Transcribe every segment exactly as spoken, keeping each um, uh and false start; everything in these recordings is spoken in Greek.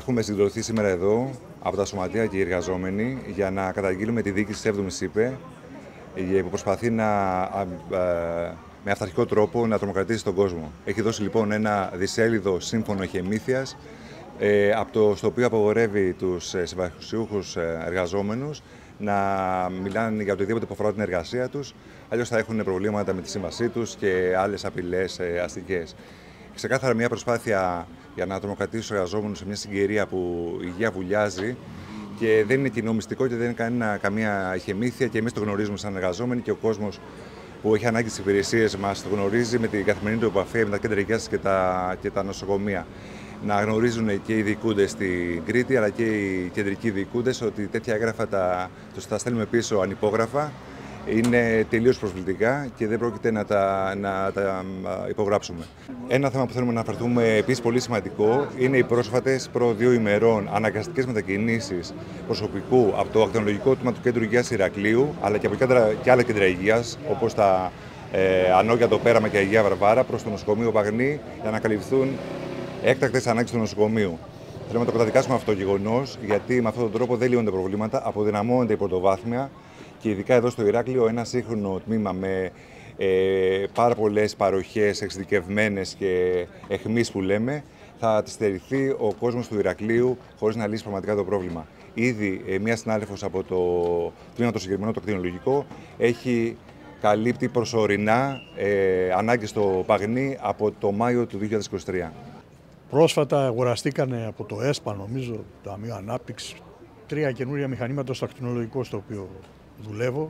Έχουμε συγκεντρωθεί σήμερα εδώ από τα σωματεία και οι εργαζόμενοι για να καταγγείλουμε τη διοίκηση της έβδομης ΥΠΕ που προσπαθεί να, με αυταρχικό τρόπο να τρομοκρατήσει τον κόσμο. Έχει δώσει λοιπόν ένα δισέλιδο σύμφωνο εχεμήθειας από το, στο οποίο απαγορεύει τους συμβασιούχους εργαζόμενους να μιλάνε για οτιδήποτε που αφορά την εργασία τους, αλλιώς θα έχουν προβλήματα με τη σύμβασή τους και άλλες απειλές αστικές. Ξεκάθαρα μια προσπάθεια για να τρομοκρατήσει τους εργαζόμενους σε μια συγκυρία που η υγεία βουλιάζει και δεν είναι κοινό μυστικό και δεν είναι κανένα, καμία ηχεμήθεια και εμείς το γνωρίζουμε σαν εργαζόμενοι και ο κόσμος που έχει ανάγκη τις υπηρεσίες μας το γνωρίζει με την καθημερινή του επαφή με τα κέντρα υγείας και τα, και τα νοσοκομεία. Να γνωρίζουν και οι διοικούντες στην Κρήτη αλλά και οι κεντρικοί διοικούντες ότι τέτοια έγγραφα τα, τα στέλνουμε πίσω ανυπόγραφα. Είναι τελείως προσβλητικά και δεν πρόκειται να τα, να τα υπογράψουμε. Ένα θέμα που θέλουμε να αναφερθούμε επίσης πολύ σημαντικό είναι οι πρόσφατες προ δύο ημερών αναγκαστικές μετακινήσεις προσωπικού από το ακτινολογικό τμήμα του Κέντρου Υγείας Ηρακλείου αλλά και από κέντρα, και άλλα κέντρα υγείας όπως τα ε, Ανώκια, το Πέραμα και Αγία Βαρβάρα προς το νοσοκομείο Παγνή για να καλυφθούν έκτακτες ανάγκες του νοσοκομείου. Θέλουμε να το καταδικάσουμε αυτό το γεγονός γιατί με αυτόν τον τρόπο δεν λύνονται προβλήματα, αποδυναμώνεται η πρωτοβάθμια. Και ειδικά εδώ στο Ηράκλειο, ένα σύγχρονο τμήμα με ε, πάρα πολλές παροχές εξειδικευμένες και αιχμείς που λέμε, θα στερηθεί ο κόσμος του Ηρακλείου χωρίς να λύσει πραγματικά το πρόβλημα. Ήδη ε, μία συνάδελφος από το τμήμα το συγκεκριμένο, το ακτινολογικό, έχει καλύπτει προσωρινά ε, ανάγκες στο Παγνί από το Μάιο του δύο χιλιάδες είκοσι τρία. Πρόσφατα αγοραστήκανε από το ΕΣΠΑ, νομίζω, το Ταμείο Ανάπτυξης, τρία καινούρια μηχανήματα στο ακτινολογικό στο οποίο δουλεύω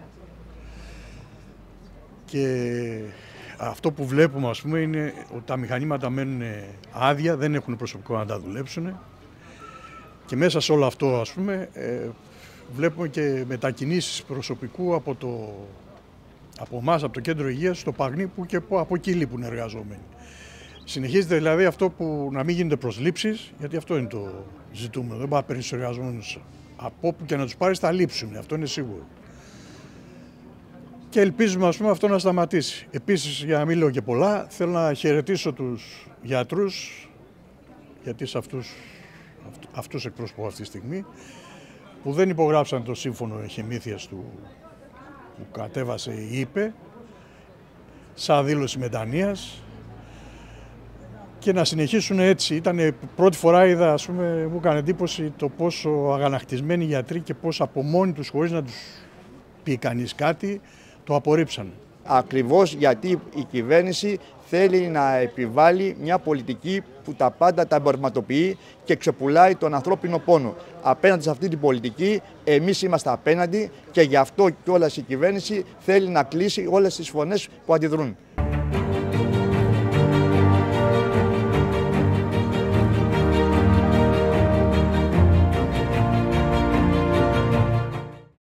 και αυτό που βλέπουμε ας πούμε είναι ότι τα μηχανήματα μένουν άδεια, δεν έχουν προσωπικό να τα δουλέψουν και μέσα σε όλο αυτό ας πούμε ε, βλέπουμε και μετακινήσεις προσωπικού από, το, από εμάς, από το κέντρο υγείας στο Παγνί που και από εκεί λείπουν εργαζόμενοι. Συνεχίζεται δηλαδή αυτό που να μην γίνονται προσλήψεις, γιατί αυτό είναι το ζητούμενο, δεν πάει να παίρνει τους εργαζόμενους από όπου και να τους πάρεις θα λείψουν, αυτό είναι σίγουρο. Και ελπίζουμε ας πούμε, αυτό να σταματήσει. Επίσης, για να μην λέω και πολλά, θέλω να χαιρετήσω τους γιατρούς, γιατί σε αυτούς, αυτούς εκπροσωπώ αυτή τη στιγμή, που δεν υπογράψαν το σύμφωνο εχεμήθειας του που κατέβασε η ΥΠΕ, σαν δήλωση μετανοίας, και να συνεχίσουν έτσι. Ήταν πρώτη φορά είδα, ας πούμε, μου έκανε εντύπωση το πόσο αγανακτισμένοι γιατροί και πόσο από μόνοι τους, χωρίς να τους πει κανείς κάτι, το απορρίψαν. Ακριβώς γιατί η κυβέρνηση θέλει να επιβάλλει μια πολιτική που τα πάντα τα εμπορευματοποιεί και ξεπουλάει τον ανθρώπινο πόνο. Απέναντι σε αυτή την πολιτική εμείς είμαστε απέναντι και γι' αυτό κιόλας η κυβέρνηση θέλει να κλείσει όλες τις φωνές που αντιδρούν.